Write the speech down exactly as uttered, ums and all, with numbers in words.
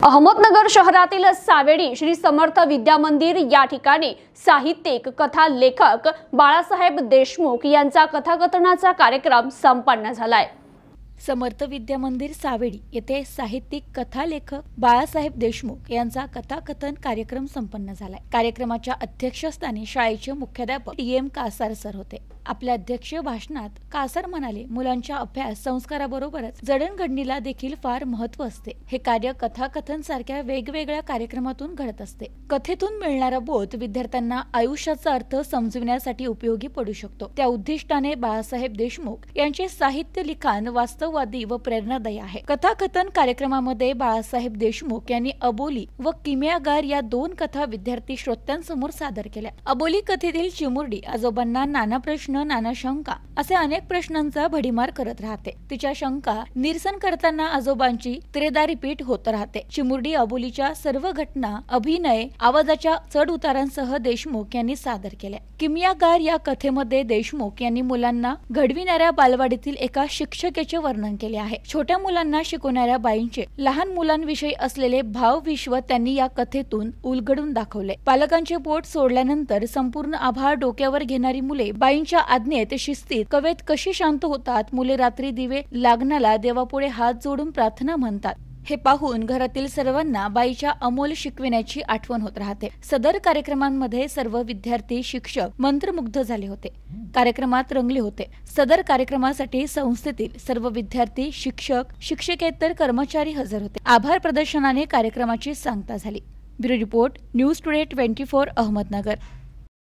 अहमदनगर शहरातील सावेडी श्री समर्थ विद्या मंदिर या ठिकाणी साहित्यिक कथा लेखक बाळासाहेब देशमुख यांचा कथाकथनाचा कार्यक्रम संपन्न झालाय। समर्थ विद्या मंदिर सावेडी येथे साहित्यिक कथा लेखक बाळासाहेब देशमुख यांचा कथाकथन कार्यक्रम संपन्न झालाय। कार्यक्रमाच्या अध्यक्षस्थानी शाळेचे मुख्याध्यापक टी एम कासार सर होते। आपल्या अध्यक्षीय भाषणात कासार म्हणाले, मुलांच्या अभ्यास संस्काराबरोबरच जडणघडणीला देखील फार महत्त्व असते। हे कार्य कथाकथन सारख्या वेगवेगळ्या कार्यक्रमातून घडत असते। कथेतून मिळणारा बोध विद्यार्थ्यांना आयुष्याचा अर्थ समजविण्यासाठी उपयोगी पडू शकतो। त्या उद्दिष्टाने बाळासाहेब देशमुख यांचे साहित्य लिखाण वास्तववादी व प्रेरणादायी आहे। कथाकथन कार्यक्रमामध्ये बाळासाहेब देशमुख यांनी अबोली व किमयागार या दोन कथा विद्यार्थी श्रोत्यांसमोर सादर केल्या। अबोली कथेतील चिमुरडी आजोबांना नाना प्रश्न नाना शंका असे अनेक प्रश्नांचा भडीमार करत राहते। तिच्या शंका निरसन करताना आजोबांची त्रेदा रिपीट होत राहते। चिमुरडी अबोलीच्या सर्व घटना अभिनय आवाजाच्या चढ उतारांसह देशमुख यांनी सादर केल्या। किमयागार या कथेमध्ये देशमुख यांनी मुलांना घडविणाऱ्या बालवाडीतील एका शिक्षकेचे वर्णन केले आहे। छोट्या मुलांना शिकवणाऱ्या बाईंचे लहान मुलांविषयी असलेले भावविश्व त्यांनी या कथेतून उलगडून दाखवले। पालकांचे बोट सोडल्यानंतर संपूर्ण आभाळ डोक्यावर घेणारी मुले बाईंच्या आज्ञेत शिस्तीत कवेत कशी शांत होतात। मुले रात्री दिवे लागण्याला देवापुढे हात जोडून प्रार्थना म्हणतात। हे पाहून घरातील सर्वांना बाईच्या अमोल शिकविण्याची आठवण होत राहते। सदर कार्यक्रमांमध्ये सर्व विद्यार्थी शिक्षक मंत्रमुग्ध झाले होते, कार्यक्रमात रंगले होते। सदर कार्यक्रमासाठी संस्थेतील सर्व विद्यार्थी शिक्षक शिक्षकेतर कर्मचारी हजर होते। आभार प्रदर्शनाने कार्यक्रमाची सांगता झाली। Bureau report news today twenty four Ahmednagar.